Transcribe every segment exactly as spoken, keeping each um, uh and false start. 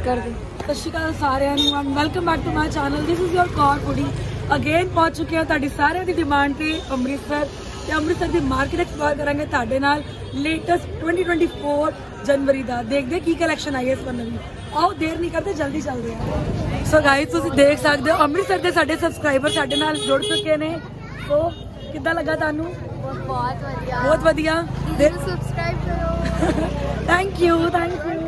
कर दो। सत श्री अकाल सारिਆਂ ਨੂੰ, welcome back to my channel. This is your Kaur foodie again पहुंच चुके हैं ਤੁਹਾਡੀ ਸਾਰਿਆਂ ਦੀ डिमांड ਤੇ ਅੰਮ੍ਰਿਤਸਰ ਤੇ ਅੰਮ੍ਰਿਤਸਰ ਦੀ ਮਾਰਕੀਟ ਐਕਸਪਲੋਰ ਕਰਾਂਗੇ ਤੁਹਾਡੇ ਨਾਲ। ਲੇਟੈਸਟ ट्वेंटी ट्वेंटी फोर जनवरी ਦਾ ਦੇਖਦੇ ਕੀ ਕਲੈਕਸ਼ਨ ਆਈ ਹੈ ਇਸ ਵਾਰ ਨਵੀਂ। ਆਓ ਦੇਰ ਨਹੀਂ ਕਰਦੇ ਜਲਦੀ ਚੱਲਦੇ ਹਾਂ। ਸੋ ਗਾਇਸ ਤੁਸੀਂ ਦੇਖ ਸਕਦੇ ਹੋ ਅੰਮ੍ਰਿਤਸਰ ਦੇ ਸਾਡੇ ਸਬਸਕ੍ਰਾਈਬਰ ਸਾਡੇ ਨਾਲ ਜੁੜ ਚੁੱਕੇ ਨੇ। ਸੋ ਕਿੱਦਾਂ ਲੱਗਾ ਤੁਹਾਨੂੰ? बहुत बढ़िया, बहुत बढ़िया। सब्सक्राइब करो। Thank you thank you.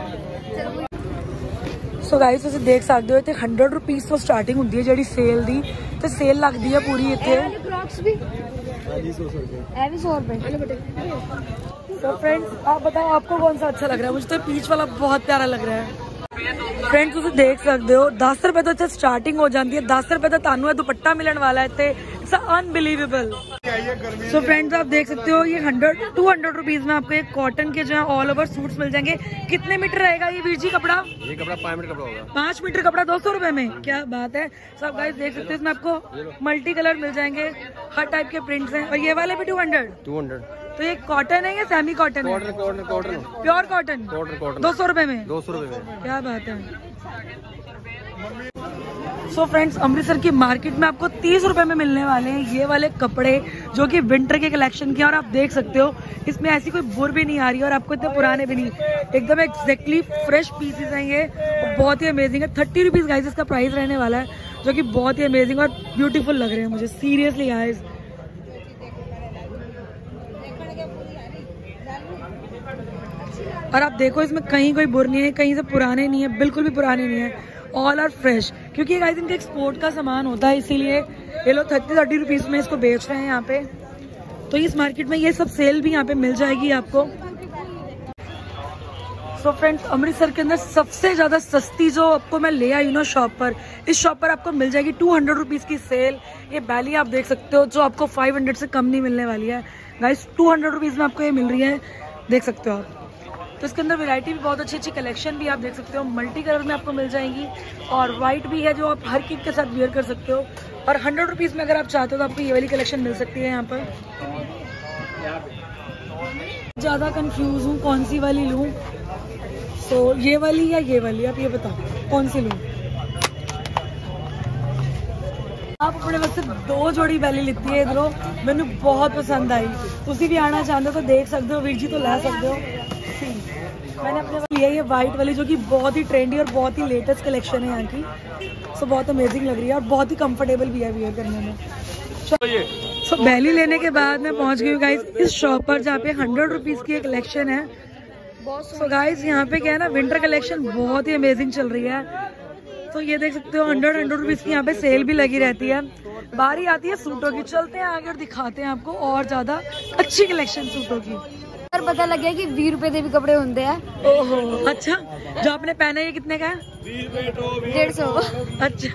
So guys ਤੁਸੀਂ ਦੇਖ ਸਕਦੇ ਹੋ ਇੱਥੇ हंड्रेड रुपीस ਤੋਂ ਸਟਾਰਟਿੰਗ ਹੁੰਦੀ ਹੈ ਜਿਹੜੀ ਸੇਲ ਦੀ ਤੇ ਸੇਲ ਲੱਗਦੀ ਹੈ ਪੂਰੀ ਇੱਥੇ। फ्रॉक्स भी सौ रुपए भी सौ रुपए। तो फ्रेंड्स आप बताओ आपको कौन सा अच्छा लग रहा है? मुझे तो पीच वाला बहुत प्यारा लग रहा है। फ्रेंड्स ਤੁਸੀਂ ਦੇਖ ਸਕਦੇ ਹੋ दस रुपए ਤੋਂ ਇੱਥੇ ਸਟਾਰਟਿੰग ਹੋ ਜਾਂਦੀ ਹੈ। दस रुपए ਤੋਂ ਤੁਹਾਨੂੰ ਇਹ ਦੁਪੱਟਾ ਮਿਲਣ ਵਾਲਾ ਹੈ ਇੱਥੇ। It's unbelievable. सो फ्रेंड्स आप देख सकते हो ये हंड्रेड टू हंड्रेड रुपीज में आपको एक कॉटन के जो है ऑल ओवर सूट्स मिल जाएंगे। कितने मीटर रहेगा ये वीर जी कपड़ा? ये कपड़ा पाँच मीटर कपड़ा होगा। पाँच मीटर कपड़ा दो सौ रुपए में, क्या बात है। सब गाइस देख सकते हो इसमें आपको मल्टी कलर मिल जाएंगे, हर टाइप के प्रिंट्स हैं। और ये वाले भी टू हंड्रेड टू हंड्रेड तो ये कॉटन है या सेमी कॉटन है? Cotton cotton cotton pure cotton cotton cotton दो सौ रुपए में। दो सौ रुपए में, क्या बात है। सो so फ्रेंड्स अमृतसर की मार्केट में आपको तीस रुपए में मिलने वाले हैं ये वाले कपड़े जो कि विंटर के कलेक्शन के हैं। और आप देख सकते हो इसमें ऐसी कोई बुर भी नहीं आ रही है और आपको इतने पुराने भी नहीं, एकदम एग्जैक्टली फ्रेश पीसेस हैं ये। बहुत ही अमेजिंग है। थर्टी रुपीज गाइस इसका प्राइस रहने वाला है जो कि बहुत ही अमेजिंग और ब्यूटीफुल लग रहे हैं मुझे सीरियसली गाइस। और आप देखो इसमें कहीं कोई बुर नहीं है, कहीं से पुराने नहीं है, बिल्कुल भी पुराने नहीं है, ऑल आर फ्रेश। क्योंकि गाइस इनका एक्सपोर्ट का सामान होता है इसीलिए ये लोग थर्टी थर्टी रुपीज में इसको बेच रहे हैं यहाँ पे। तो इस मार्केट में ये सब सेल भी यहाँ पे मिल जाएगी आपको। सो so फ्रेंड्स अमृतसर के अंदर सबसे ज्यादा सस्ती जो आपको मैं ले आई हूँ ना शॉप पर, इस शॉप पर आपको मिल जाएगी टू हंड्रेड रुपीज की सेल। ये बैली आप देख सकते हो जो आपको फाइव हंड्रेड से कम नहीं मिलने वाली है गाइस। टू हंड्रेड रुपीज में आपको ये मिल रही है, देख सकते हो आप। तो इसके अंदर वैरायटी भी बहुत अच्छी अच्छी कलेक्शन भी आप देख सकते हो, मल्टी कलर में आपको मिल जाएंगी और वाइट भी है जो आप हर किट के साथ वियर कर सकते हो। और हंड्रेड रुपीज में अगर आप चाहते हो तो आपको ये वाली कलेक्शन मिल सकती है यहाँ पर। ज्यादा कंफ्यूज हूँ कौन सी वाली लूँ, तो ये वाली या ये वाली, आप ये बताओ कौन सी लूँ। आप अपने वास्ते दो जोड़ी बैली लिती है इधरों, मैंने बहुत पसंद आई। तुसी भी आना चाहते हो तो देख सकते हो, वीर जी तो ला सकते हो। मैंने अपने लिया ये वाइट वाली जो कि बहुत ही ट्रेंडी और बहुत ही लेटेस्ट कलेक्शन है यहाँ की। सो बहुत अमेजिंग लग रही है और बहुत ही कंफर्टेबल भी है वियर करने में। सो बैली लेने के बाद मैं पहुंच गई हूँ गाइस इस शॉप पर जहाँ पे हंड्रेड रुपीज की एक कलेक्शन है। सो गाइस यहाँ पे क्या है ना विंटर कलेक्शन बहुत ही अमेजिंग चल रही है। तो ये देख सकते हो हंड्रेड हंड्रेड रुपीज की यहाँ पे सेल भी लगी रहती है। बारी आती है सूटों की, चलते हैं आगे और दिखाते हैं आपको और ज्यादा अच्छी कलेक्शन सूटों की। पता लग गया कि बीस रुपए के भी कपड़े होते हैं। ओहो अच्छा, जो आपने पहना है ये कितने का है? डेढ़ सौ। अच्छा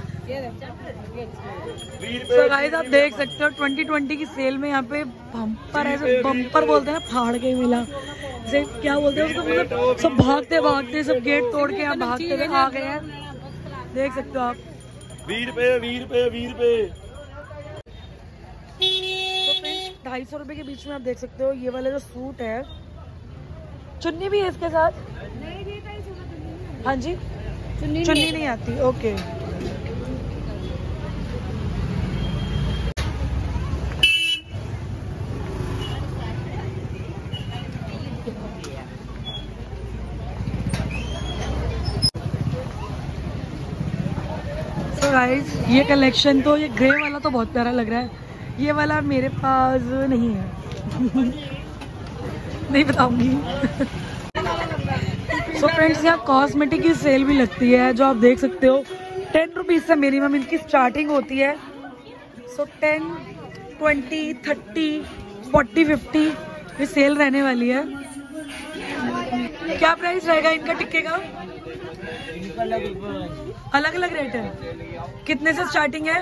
तो गाइस आप देख सकते हो ट्वेंटी ट्वेंटी की सेल में यहाँ पे बम्पर है, बम्पर बोलते हैं फाड़ के मिला से क्या बोलते हैं उसको, मतलब सब भागते भागते सब गेट तोड़ के यहाँ भागते हुए आ गए हैं। देख सकते हो आप बीस रुपए बीस रुपए बीस रुपए ढाई सौ रुपए के बीच में आप देख सकते हो ये वाला जो सूट है। चुन्नी भी है इसके साथ? हाँ जी चुन्नी चुन्नी नहीं आती, ओके। तो गाइस ये कलेक्शन तो ये ग्रे वाला तो बहुत प्यारा लग रहा है, ये वाला मेरे पास नहीं है नहीं बताऊंगी। सो फ्रेंड्स यहाँ कॉस्मेटिक की सेल भी लगती है जो आप देख सकते हो। टेन रुपीज से मिनिमम इनकी स्टार्टिंग होती है। So ten twenty thirty forty fifty ये सेल रहने वाली है। क्या प्राइस रहेगा इनका टिक्के का? अलग अलग रेट है। कितने से स्टार्टिंग है?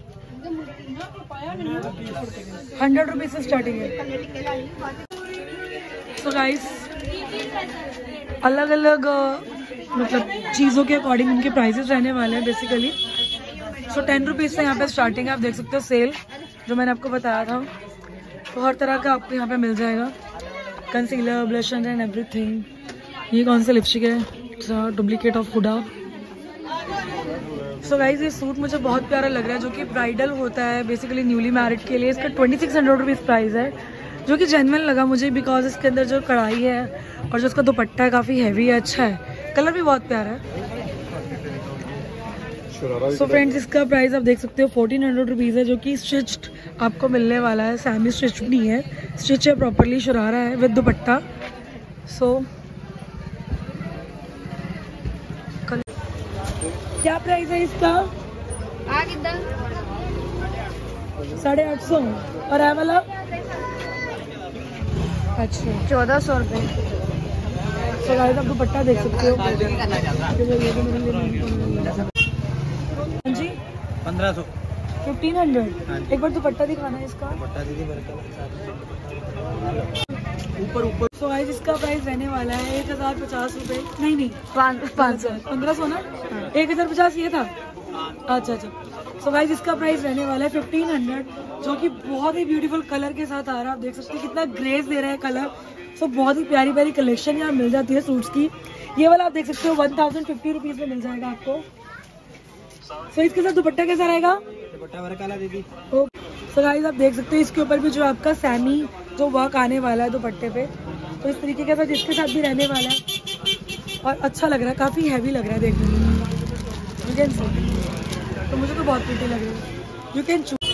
हंड्रेड रुपीज से स्टार्टिंग है। तो गाइस अलग अलग मतलब चीज़ों के अकॉर्डिंग इनके प्राइसेस रहने वाले हैं बेसिकली। सो टेन रुपीज़ से यहाँ पे स्टार्टिंग है, आप देख सकते हो सेल जो मैंने आपको बताया था। तो हर तरह का आपको यहाँ पे मिल जाएगा, कंसीलर, ब्लश एंड एवरीथिंग। ये कौन सा लिपस्टिक है? Duplicate of Huda. So guys ये सूट मुझे बहुत प्यारा लग रहा है, जो कि ब्राइडल होता है बेसिकली न्यूली मैरिड के लिए। इसका twenty six hundred rupees price है, जो कि जेन्युइन लगा मुझे, बिकॉज इसके अंदर जो कढ़ाई है और जो इसका दुपट्टा है काफ़ी हैवी है, अच्छा है, कलर भी बहुत प्यारा है। सो so फ्रेंड्स इसका प्राइस आप देख सकते हो फोर्टीन हंड्रेड रुपीज़ है, जो कि स्टिच्ड आपको मिलने वाला है। सेमी स्टिच नहीं है, स्टिच है प्रॉपरली, शरारा है विद दुपट्टा। सो so, क्या प्राइस है इसका? साढ़े आठ सौ और है वाला अच्छा चौदह सौ रुपये। तो गाइस आप दुपट्टा देख सकते हो। जी पंद्रह सौ फिफ्टीन हंड्रेड। एक बार दुपट्टा दिखाना है इसका ऊपर ऊपर। सो गाइस इसका प्राइस रहने वाला है एक हजार पचास रुपये। नहीं नहीं पाँच सौ पंद्रह सौ ना, एक हजार पचास ये था। अच्छा अच्छा। सो गाइस इसका प्राइस रहने वाला है फिफ्टीन हंड्रेड, जो कि बहुत ही ब्यूटीफुल कलर के साथ आ रहा है। आप देख सकते हैं कितना ग्रेस दे रहा है कलर। सो बहुत ही प्यारी प्यारी कलेक्शन यहाँ मिल जाती है सूट्स की। ये वाला आप देख सकते हो वन थाउजेंड फिफ्टी रुपीज में मिल जाएगा आपको। सो इसके साथ दुपट्टा कैसा रहेगा? दुपट्टा वर्क वाला दीदी। सो गाइस आप देख सकते हैं इसके ऊपर भी जो आपका सैमी जो वर्क आने वाला है दुपट्टे पे, तो इस तरीके के साथ इसके साथ भी रहने वाला है और अच्छा लग रहा है, काफी हैवी लग रहा है देखने में। यू कैन सी, तो मुझे तो बहुत प्रीटी लग रही है। You can choose.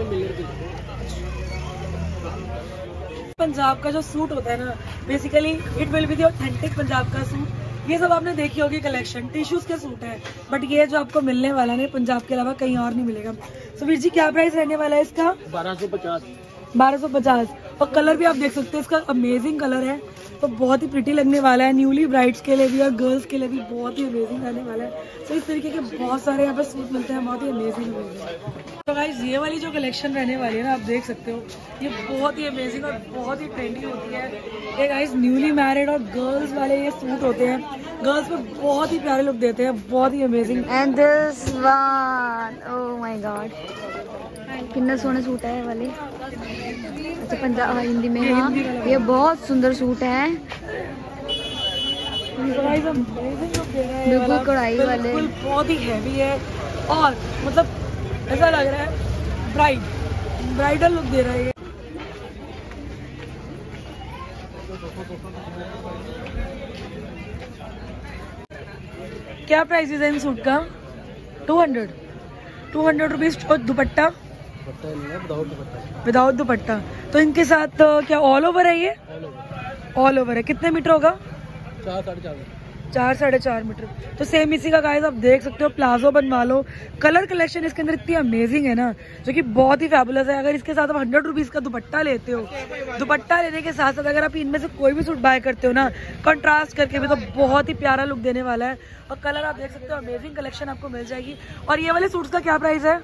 पंजाब का जो सूट होता है ना, basically it will be the authentic Punjab का सूट। ये सब आपने देखी होगी कलेक्शन, टिश्यूज के सूट है, बट ये जो आपको मिलने वाला है पंजाब के अलावा कहीं और नहीं मिलेगा। सो वीर जी क्या प्राइस रहने वाला है इसका? बारह सौ पचास। बारह सौ पचास। और कलर भी आप देख सकते हैं, इसका अमेजिंग कलर है, तो बहुत ही प्रिटी लगने वाला है। न्यूली ब्राइड्स के लिए भी और गर्ल्स के लिए भी बहुत ही अमेजिंग रहने वाला है। तो इस तरीके के बहुत सारे यहाँ पर सूट मिलते हैं, बहुत ही अमेजिंग है। तो गाइस ये वाली जो कलेक्शन रहने वाली है ना, आप देख सकते हो, ये बहुत ही अमेजिंग और बहुत ही ट्रेंडी होती है। ये गाइस न्यूली मैरिड और गर्ल्स वाले ये सूट होते हैं, गर्ल्स पे बहुत ही प्यारे लुक देते हैं, बहुत ही amazing. And this one, oh my god, कितना सोना सूट है वाले। अच्छा पंजाब हिंदी में, हाँ ये बहुत सुंदर सूट है, बिल्कुल कढ़ाई वाले, बहुत ही हैवी है और मतलब ऐसा लग रहा है ब्राइड ब्राइडल लुक दे रहा है ये। क्या प्राइस है इन सूट का? Two hundred two hundred rupees. और दुपट्टा विदाउट दुपट्टा। तो इनके साथ क्या ऑल ओवर है ये? ऑल ओवर है। कितने मीटर होगा? चार साढ़े चार चार साढ़े चार मीटर। तो सेम इसी का गाइस आप देख सकते हो, प्लाजो बनवा लो। कलर कलेक्शन इसके अंदर इतनी अमेजिंग है ना, जो कि बहुत ही फैबुलस है। अगर इसके साथ आप हंड्रेड रुपीज का दुपट्टा लेते हो, दुपट्टा लेने के साथ साथ अगर आप इनमें से कोई भी सूट बाय करते हो ना, कंट्रास्ट करके भी, तो बहुत ही प्यारा लुक देने वाला है। और कलर आप देख सकते हो, अमेजिंग कलेक्शन आपको मिल जाएगी। और ये वाले सूट्स का क्या प्राइस है?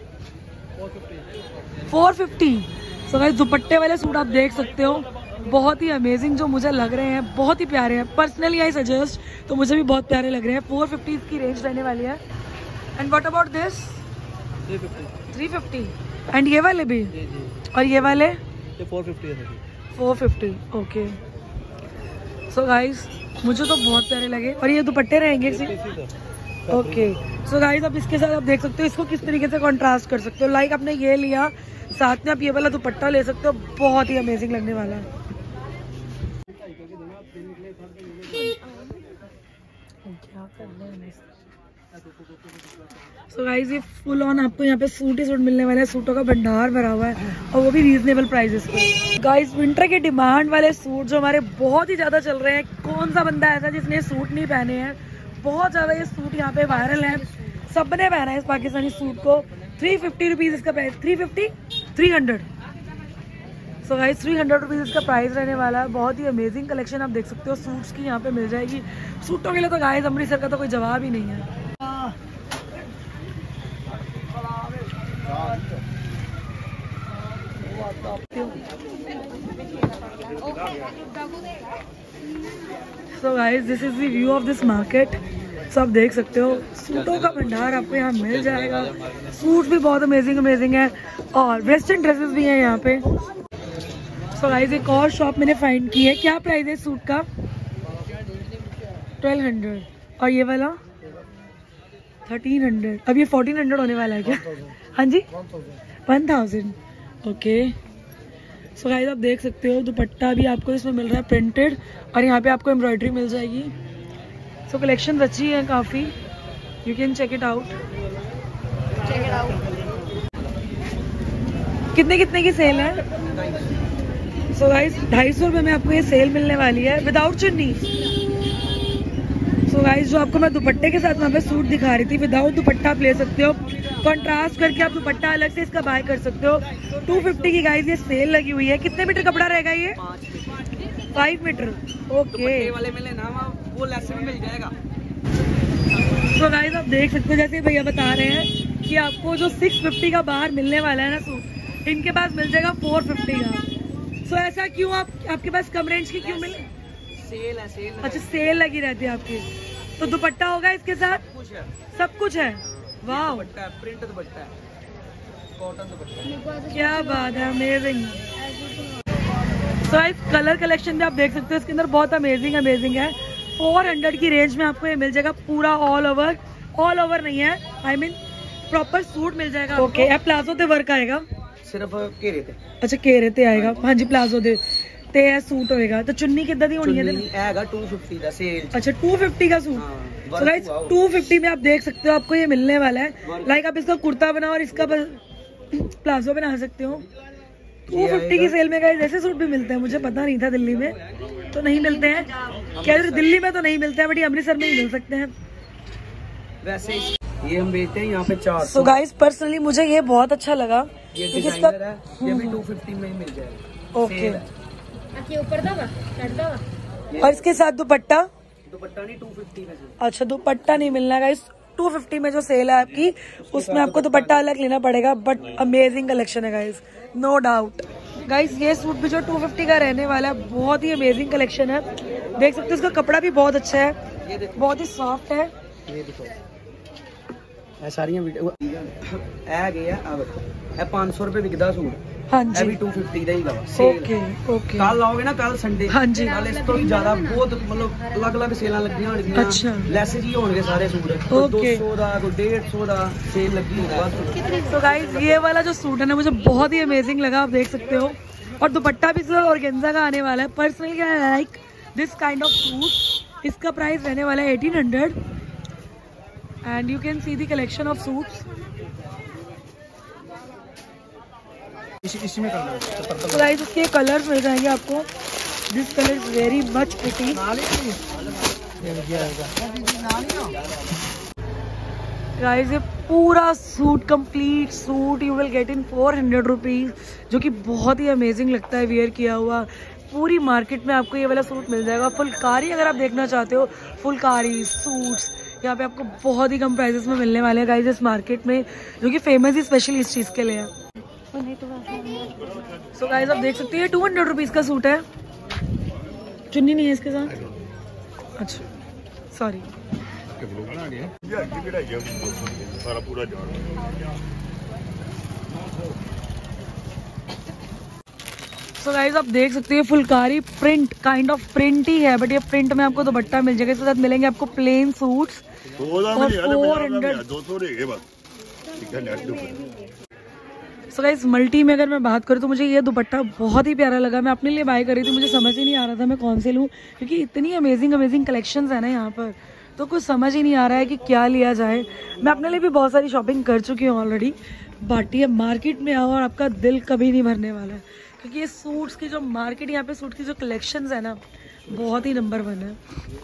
Four fifty. सो गाइस दुपट्टे वाले सूट आप देख सकते हो, बहुत ही अमेजिंग जो मुझे लग रहे हैं, बहुत ही प्यारे हैं। पर्सनली आई सजेस्ट, तो मुझे भी बहुत प्यारे लग रहे हैं। फोर फिफ्टी की रेंज रहने वाली है। And what about this? Three fifty. And ये वाले भी? जी जी। और ये वाले? ये फोर फिफ्टी है। Four fifty, okay. So guys मुझे तो बहुत प्यारे लगे। और ये दुपट्टे रहेंगे ओके। सो गाइस अब इसके साथ आप देख सकते हो इसको किस तरीके से कॉन्ट्रास्ट कर सकते हो। लाइक आपने ये लिया, साथ में आप ये वाला दुपट्टा ले सकते हो, बहुत ही अमेजिंग लगने वाला है। सो so गाइस ये फुल ऑन आपको यहाँ पे सूट ही सूट मिलने वाला है, सूटों का भंडार भरा हुआ है और वो भी रीजनेबल प्राइसेस पे। गाइस विंटर के डिमांड वाले सूट जो हमारे बहुत ही ज्यादा चल रहे हैं, कौन सा बंदा ऐसा जिसने सूट नहीं पहने हैं, बहुत ज्यादा ये सूट यहाँ पे वायरल है, सबने पहना है इस पाकिस्तानी सूट को। थ्री फिफ्टी रुपीज इसका price, three fifty three hundred. So guys three hundred rupees इसका प्राइस रहने वाला है। बहुत ही अमेजिंग कलेक्शन आप देख सकते हो सूट्स की यहाँ पे मिल जाएगी। सूटों के लिए तो गाइस अमृतसर का तो कोई जवाब ही नहीं है। So guys this is the view of this market. So आप देख सकते हो सूटों का भंडार आपको यहाँ मिल जाएगा। सूट भी बहुत अमेजिंग अमेजिंग है और वेस्टर्न ड्रेसेस भी हैं यहाँ पे। सो गाइस एक और शॉप मैंने फाइंड की है। क्या प्राइस है सूट का? Twelve hundred. और ये वाला थर्टीन हंड्रेड। अब ये फोर्टीन हंड्रेड होने वाला है क्या? हाँ जी, one thousand. Okay, so guys आप देख सकते हो दुपट्टा भी आपको इसमें मिल रहा है प्रिंटेड, और यहाँ पे आपको एम्ब्रॉयडरी मिल जाएगी। सो कलेक्शन अच्छी है काफ़ी, you can check it out. Check it out. कितने कितने की सेल है? सो गाइस ढाई सौ रुपये में आपको ये सेल मिलने वाली है विदाउट चुन्नी। सो गाइस जो आपको मैं दुपट्टे के साथ वहाँ पे सूट दिखा रही थी, विदाउट दुपट्टा आप ले सकते हो, कॉन्ट्रास्ट करके आप दुपट्टा अलग से इसका बाय कर सकते हो। टू फिफ्टी की गाइस ये सेल लगी हुई है। कितने मीटर कपड़ा रहेगा ये? Five metre. ओके वाले में लेना वो लेस भी मिल जाएगा। सो गाइस आप देख सकते हो जैसे भैया बता रहे हैं कि आपको जो सिक्स फिफ्टी का बाहर मिलने वाला है ना सूट, इनके पास मिल जाएगा फोर फिफ्टी का। सो ऐसा क्यों? आप आपके पास कम रेंज की क्यों मिले? सेल है, सेल है। अच्छा सेल लगी रहती है आपकी। तो दुपट्टा होगा इसके साथ? कुछ है, सब कुछ है। वाह, दुपट्टा है, प्रिंट दुपट्टा है, कॉटन दुपट्टा। क्या बात है, अमेजिंग। सो इस कलर कलेक्शन भी आप देख सकते हो, इसके अंदर बहुत अमेजिंग अमेजिंग है। फोर हंड्रेड की रेंज में आपको ये मिल जाएगा पूरा ऑल ओवर। ऑल ओवर नहीं है, आई मीन प्रॉपर सूट मिल जाएगा। ओके, अब प्लाजो ते वर्क आएगा? सिर्फ घेरे थे। अच्छा घेरे ते आएगा, हाँ जी प्लाजो दे ते सूट होएगा। तो चुन्नी कितना दी होनी है? हैगा टू फिफ्टी का सेल। अच्छा टू फिफ्टी का सूट। हाँ, तो गाइस टू फिफ्टी में आप देख सकते हो आपको ये मिलने वाला है। लाइक आप इसका कुर्ता बनाओ और इसका प्लाजो बना सकते हो। टू फिफ्टी की सेल में गाइस ऐसे सूट भी मिलते हैं, मुझे पता नहीं था दिल्ली में तो नहीं मिलते हैं। क्या दिल्ली में तो नहीं मिलते हैं, बट ये अमृतसर में ही मिल सकते हैं। वैसे ये हम बेचते हैं यहाँ पे चार। सो गाइस पर्सनली मुझे ये बहुत अच्छा लगा। ये डिजाइनर है, ये भी टू फिफ्टी में ही मिल जाएगा। ओके, ऊपर दवा और इसके साथ दुपट्टा? दुपट्टा नहीं, टू फिफ्टी में। अच्छा दुपट्टा नहीं मिलना गाइस, टू फिफ्टी में जो सेल है आपकी उसमें आपको दुपट्टा अलग लेना पड़ेगा। बट अमेजिंग कलेक्शन है गाइस, नो डाउट। गाइस ये सूट भी जो टू फिफ्टी का रहने वाला है, बहुत ही अमेजिंग कलेक्शन है। देख सकते हो इसका कपड़ा भी बहुत अच्छा है, बहुत ही सॉफ्ट है। ये देखो ਇਹ ਸਾਰੀਆਂ ਵੀਡੀਓ ਇਹ ਗਿਆ ਆ ਵੇਖੋ, ਇਹ ਪੰਜ ਸੌ ਰੁਪਏ ਵਿਕਦਾ ਸੂਟ। हाँ ਇਹ जी, ਵੀ टू फिफ्टी ਦਾ ਹੀਗਾ। Okay okay. ਕੱਲ ਆਓਗੇ ਨਾ, ਕੱਲ ਸੰਡੇ, हाँ जी, ਕੱਲ ਇਸ ਤੋਂ ਵੀ ਜ਼ਿਆਦਾ ਬਹੁਤ ਮਤਲਬ ਅਲੱਗ-ਅਲੱਗ ਸੇਲਾਂ ਲੱਗੀਆਂ ਹੋਣਗੀਆਂ। अच्छा ਲੈਸ ਜੀ ਹੋਣਗੇ ਸਾਰੇ ਸੂਟ। Okay. दो सौ ਦਾ, ਕੋਈ डेढ़ सौ ਦਾ ਸੇਲ ਲੱਗੀ ਹੋਊ ਬਸ। तो गाइस ये वाला जो सूट है ना मुझे बहुत ही अमेजिंग लगा, आप देख सकते हो। और दुपट्टा भी इसका ऑर्गेन्जा का आने वाला है। Personally I like this kind of suit. इसका प्राइस रहने वाला है eighteen hundred and you can see the collection of suits. इसमें करना है तो गाइस इसके कलर्स मिल जाएंगे आपको। This colour is very much pretty. Guys ये पूरा suit, complete suit you will get in four hundred rupees, जो कि बहुत ही अमेजिंग लगता है वियर किया हुआ। पूरी मार्केट में आपको ये वाला सूट मिल जाएगा। फुलकारी अगर आप देखना चाहते हो, फुलकारी सूट्स यहाँ पे आपको बहुत ही कम प्राइसेस में मिलने वाले हैं गाइस इस मार्केट में, जो कि फेमस ही स्पेशली इस चीज़ के लिए है। सो गाइस आप देख सकते हैं टू हंड्रेड रुपीज़ का सूट है। चुन्नी नहीं है इसके साथ? अच्छा सॉरी। सो गाइस आप देख सकते हैं phulkari print, kind of print ही है, बट ये प्रिंट में आपको दुपट्टा मिल जाएगा। इसके साथ मिलेंगे आपको प्लेन सूट्स और four hundred. So guys multi में अगर मैं बात करूँ तो मुझे ये दुपट्टा बहुत ही प्यारा लगा। मैं अपने लिए बाय कर रही थी, मुझे समझ ही नहीं आ रहा था मैं कौन से लूँ, क्योंकि इतनी अमेजिंग अमेजिंग कलेक्शंस है ना यहाँ पर, तो कुछ समझ ही नहीं आ रहा है कि क्या लिया जाए। मैं अपने लिए भी बहुत सारी शॉपिंग कर चुकी हूँ ऑलरेडी, बट ये मार्केट में आओ और आपका दिल कभी नहीं भरने वाला है, क्योंकि ये सूट्स की जो मार्केट, यहाँ पे सूट की जो कलेक्शंस है ना, बहुत ही नंबर वन है।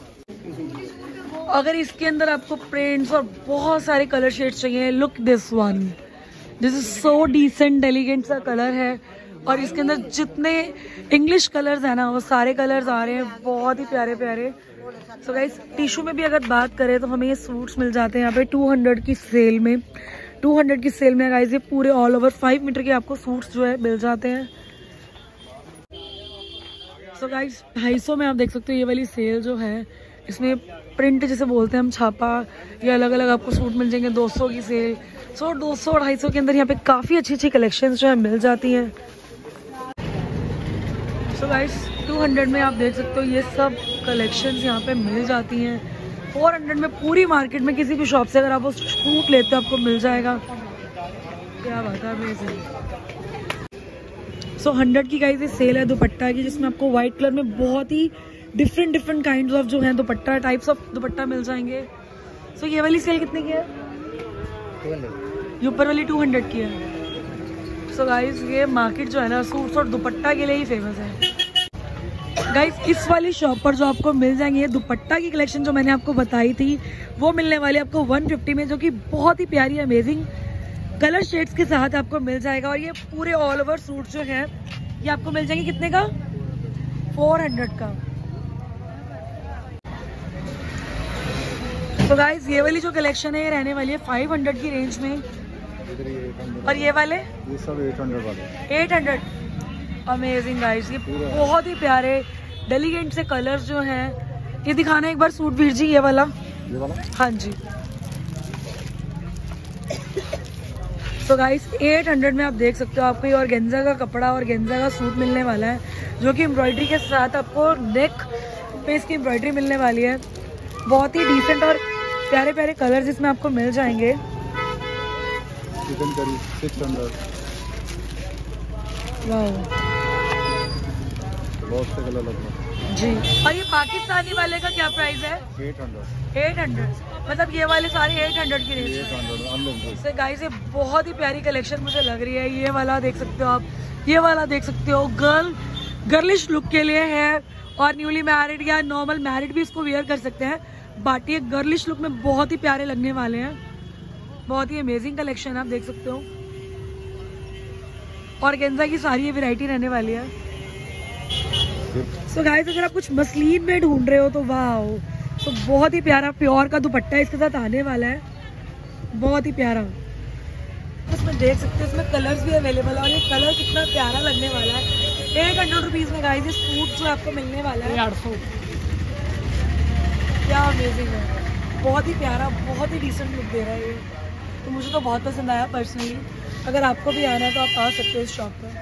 अगर इसके अंदर आपको प्रिंट्स और बहुत सारे कलर शेड्स चाहिए, look this one, this is so decent elegant सा कलर है। और इसके अंदर जितने इंग्लिश कलर्स है ना, वो सारे कलर्स आ रहे हैं, बहुत ही प्यारे प्यारे। सो गाइस टिशू में भी अगर बात करें तो हमें ये सूट्स मिल जाते हैं यहाँ पे टू हंड्रेड की सेल में। टू हंड्रेड की सेल में गाइस ये पूरे ऑल ओवर फाइव मीटर के आपको सूट्स जो है मिल जाते हैं। सो गाइस ढाई सौ में आप देख सकते हो ये वाली सेल जो है, इसमें प्रिंट जैसे बोलते हैं हम, छापा, ये अलग अलग आपको सूट मिल जाएंगे। दो सौ की सेल, सो दो सौ ढाई सौ के अंदर यहाँ पे काफ़ी अच्छी अच्छी कलेक्शंस जो है मिल जाती हैं। सो गाइस टू हंड्रेड में आप देख सकते हो ये सब कलेक्शंस यहाँ पे मिल जाती हैं। फोर हंड्रेड में पूरी मार्केट में किसी भी शॉप से अगर आप वो सूट लेते हो आपको मिल जाएगा। क्या बात है, अमेजिंग। सो हंड्रेड की गाइस ये सेल है दुपट्टा की, जिसमें आपको व्हाइट कलर में बहुत ही डिफरेंट डिफरेंट काइंड ऑफ जो है दुपट्टा टाइप्स ऑफ दुपट्टा मिल जाएंगे। सो so, ये वाली सेल कितने की है? ये ऊपर वाली टू हंड्रेड की है। सो so, गाइस ये मार्केट जो है ना सूट्स और दुपट्टा के लिए ही फेमस है। गाइस इस वाली शॉप पर जो आपको मिल जाएंगे ये दुपट्टा की कलेक्शन जो मैंने आपको बताई थी वो मिलने वाली आपको वन फिफ्टी में, जो कि बहुत ही प्यारी अमेजिंग कलर शेड्स के साथ आपको मिल जाएगा। और ये पूरे ऑल ओवर सूट जो है ये आपको मिल जाएंगे कितने का? फोर हंड्रेड का। तो गाइस ये वाली जो कलेक्शन है ये रहने वाली है फाइव हंड्रेड की रेंज में, और ये वाले ये सब एट हंड्रेड वाले एट हंड्रेड। अमेजिंग गाइस, ये बहुत ही प्यारे डेलीगेंट से कलर्स जो हैं। ये दिखाना एक बार सूट वीर जी, ये वाला ये वाला हाँ जी। तो गाइस एट हंड्रेड में आप देख सकते हो आपको ये ऑर्गेन्जा का कपड़ा और गेंजा का सूट मिलने वाला है, जो कि एम्ब्रॉयडरी के साथ आपको नेक पे इसकी एम्ब्रॉयडरी मिलने वाली है। बहुत ही डिसेंट और प्यारे प्यारे कलर्स इसमें आपको मिल जाएंगे। चिकन करी सिक्स हंड्रेड, बहुत से कलर लग रहे जी। और ये पाकिस्तानी वाले का क्या प्राइस है? एट हंड्रेड एट हंड्रेड, मतलब ये वाले सारे एट हंड्रेड की range eight hundred unlimited. So guys ये बहुत ही प्यारी कलेक्शन मुझे लग रही है। ये वाला देख सकते हो आप, ये वाला देख सकते हो, गर्ल गर्लिश लुक के लिए है, और न्यूली मैरिड या नॉर्मल मैरिड भी इसको वेयर कर सकते हैं। बट ये गर्लिश लुक में बहुत ही प्यारे लगने वाले हैं। बहुत ही अमेजिंग कलेक्शन आप देख सकते हो। और गेंजा की सारी ये वैरायटी रहने वाली है। सो so गाइस अगर आप कुछ मसलिन में ढूंढ रहे हो तो वाह, तो बहुत ही प्यारा प्योर का दुपट्टा इसके साथ आने वाला है, बहुत ही प्यारा। इसमें देख सकते हो इसमें कलर्स भी अवेलेबल है, और ये कलर कितना प्यारा लगने वाला है। एट हंड्रेड रुपीज में गाइस ये सूट जो आपको मिलने वाला है आठ सौ। क्या अमेजिंग है, बहुत ही प्यारा, बहुत ही डिसेंट लुक दे रहा है ये, तो मुझे तो बहुत पसंद आया पर्सनली। अगर आपको भी आना है तो आप आ सकते हो इस शॉप पर।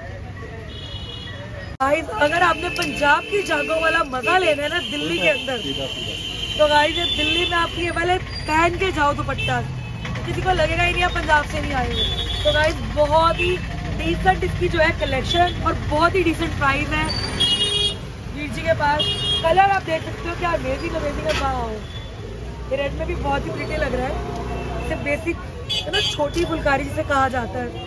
गाइस अगर आपने पंजाब की जागो वाला मजा लेना है ना दिल्ली के अंदर, तो गाइस ये दिल्ली में आप ये वाले पहन के जाओ दुपट्टा, किसी को लगेगा ही नहीं आप पंजाब से नहीं आए हुए। तो गाइस बहुत ही डिसेंट इसकी जो है कलेक्शन, और बहुत ही डिसेंट प्राइस है वीर जी के पास। कलर आप देख सकते हो क्या अमेजिंग अमेजिंग है। वाओ, ये रेड में भी बहुत ही प्रिटी लग रहा है। इसे बेसिक है ना, छोटी फुलकारी जिसे कहा जाता है।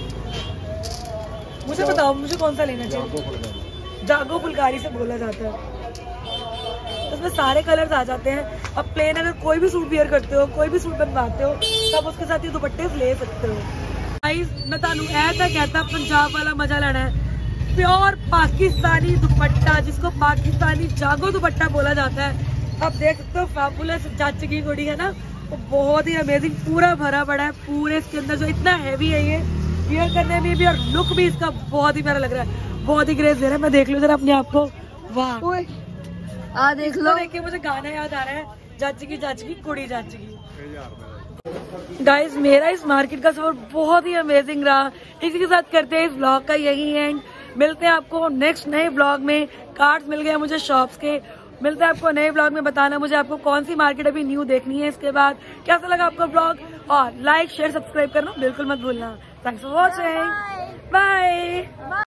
मुझे बताओ मुझे कौन सा लेना चाहिए? जागो फुलकारी से बोला जाता है। उसमें सारे कलर्स आ जाते हैं। अब प्लेन अगर कोई भी सूट वियर करते हो, कोई भी सूट बनवाते हो, तब उसके साथ ये दुपट्टे ले सकते हो। गाइस मैं तानू ऐसा कहता पंजाब वाला मजा लेना है, प्योर पाकिस्तानी दुपट्टा जिसको पाकिस्तानी जागो दुपट्टा बोला जाता है। आप देख सकते हो फैबुलस जच की गुड़ी है ना, वो बहुत ही अमेजिंग, पूरा भरा पड़ा है। पूरे इसके अंदर जो इतना हैवी है ये वियर करने में भी, और लुक भी इसका बहुत ही प्यारा लग रहा है, बहुत ही ग्रेस दे रहा है। मैं देख लूं जरा अपने आप को, वाह आ देख लो, देख के मुझे गाना याद आ रहा है, जच की जच की कुड़ी जच की। गाइस मेरा इस मार्केट का सफर बहुत ही अमेजिंग रहा। इसी के साथ करते हैं इस ब्लॉग का यही एंड। मिलते हैं आपको नेक्स्ट नए ब्लॉग में। कार्ड्स मिल गए मुझे शॉप्स के। मिलते हैं आपको नए ब्लॉग में। बताना मुझे आपको कौन सी मार्केट अभी न्यू देखनी है। इसके बाद कैसा लगा आपका ब्लॉग, और लाइक शेयर सब्सक्राइब करना बिल्कुल मत भूलना। Thanks for watching, bye.